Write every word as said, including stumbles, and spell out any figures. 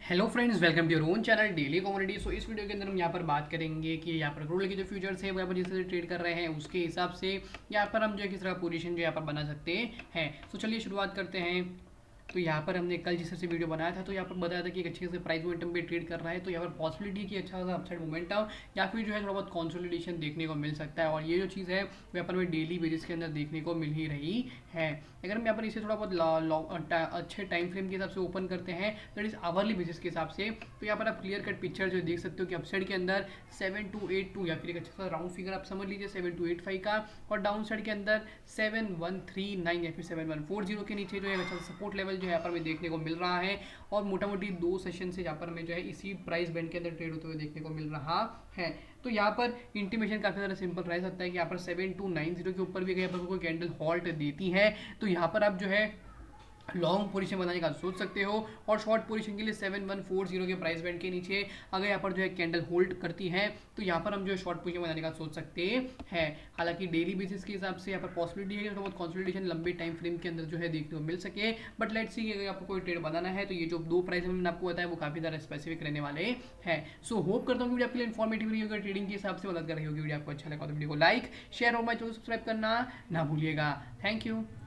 Hello friends, welcome to your own channel daily commodity. So इस video के अंदर हम यहाँ पर बात करेंगे कि यहाँ पर क्रूड के जो फ्यूचर्स है वो यहाँ पर जिस तरह से ट्रेड कर रहे हैं उसके हिसाब से यहाँ पर हम जो है किस तरह का पोजीशन जो यहाँ पर बना सकते हैं। सो चलिए शुरुआत करते हैं। तो यहाँ पर हमने कल जिस तरह से वीडियो बनाया था तो यहाँ पर बताया था कि एक अच्छे से प्राइस मोमेंटम पे ट्रेड कर रहा है, तो यहाँ पर पॉसिबिलिटी है कि अच्छा सा अपसाइड मोमेंटम या फिर जो है थोड़ा बहुत कंसोलिडेशन देखने को मिल सकता है। और ये जो चीज़ है वो यहाँ पर हमें डेली बेसिस के अंदर देखने को मिल ही रही है। अगर हम यहाँ पर इसे थोड़ा बहुत अच्छे टाइम फ्रेम के हिसाब से ओपन करते हैं, दैट इज आवरली बेसिस के हिसाब से, तो यहाँ पर आप क्लियर कट पिक्चर जो देख सकते हो कि अपसाइड के अंदर सेवन टू एट टू या फिर एक अच्छा सा राउंड फिगर आप समझ लीजिए सेवन टू एट फाइव का, और डाउन साइड के अंदर सेवन वन थ्री नाइन या फिर सेवन वन फोर जीरो के नीचे जो है अच्छा सपोर्ट लेवल जो है यहाँ पर हमें देखने को मिल रहा है। और मोटा मोटी दो सेशन से यहाँ पर हमें जो है इसी प्राइस बैंड के अंदर ट्रेड होते हुए देखने को मिल रहा है। तो यहाँ पर इंटीमेशन काफी ज़्यादा सिंपल रह सकता है कि यहाँ पर सेवन टू नाइन जीरो के ऊपर भी अगर यहाँ पर कोई कैंडल हॉल्ट देती है तो यहाँ पर आप जो है लॉन्ग पोजीशन बनाने का सोच सकते हो, और शॉर्ट पोजीशन के लिए सेवन वन फोर जीरो के प्राइस बैंड के नीचे अगर यहाँ पर जो है कैंडल होल्ड करती है तो यहाँ पर हम जो है शॉर्ट पोजीशन बनाने का सोच सकते हैं। हालांकि डेली बेसिस के हिसाब से यहाँ पर पॉसिबिलिटी है कि थोड़ा बहुत कंसोलिडेशन लंबे टाइम फ्रेम के अंदर जो है देखने को मिल सके, बट लेट्स सी अगर आपको कोई ट्रेड बनाना है तो ये जो दो प्राइस मैंने आपको बताया वो काफी ज़्यादा स्पेसिफिक रहने वाले हैं। सो होप करता हूँ वीडियो आपके लिए इन्फॉर्मेटिव रही होगी, ट्रेडिंग के हिसाब से मदद कर रही होगी। वीडियो आपको अच्छा लगा तो वीडियो को लाइक शेयर और माय चैनल सब्सक्राइब करना ना भूलिएगा। Thank you.